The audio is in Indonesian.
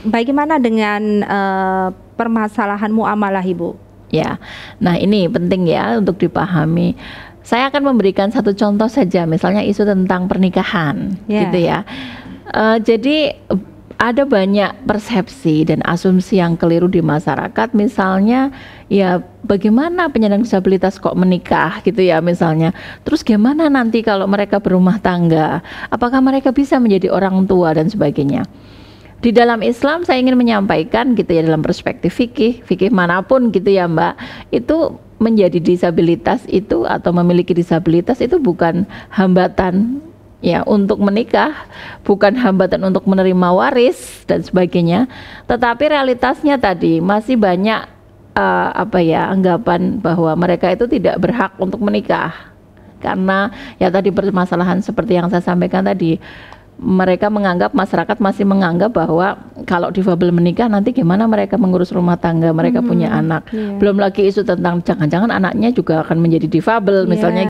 bagaimana dengan permasalahan muamalah, Ibu? Ya, nah ini penting ya untuk dipahami. Saya akan memberikan satu contoh saja, misalnya isu tentang pernikahan, gitu ya. Jadi ada banyak persepsi dan asumsi yang keliru di masyarakat. Misalnya, ya bagaimana penyandang disabilitas kok menikah, gitu ya misalnya. Terus gimana nanti kalau mereka berumah tangga? Apakah mereka bisa menjadi orang tua dan sebagainya? Di dalam Islam saya ingin menyampaikan gitu ya, dalam perspektif fikih manapun gitu ya Mbak, itu menjadi disabilitas itu atau memiliki disabilitas itu bukan hambatan ya untuk menikah, bukan hambatan untuk menerima waris dan sebagainya, tetapi realitasnya tadi masih banyak anggapan bahwa mereka itu tidak berhak untuk menikah karena ya tadi permasalahan seperti yang saya sampaikan tadi. Mereka menganggap, masyarakat masih menganggap bahwa kalau difabel menikah nanti gimana mereka mengurus rumah tangga, mereka punya anak. Belum lagi isu tentang jangan-jangan anaknya juga akan menjadi difabel misalnya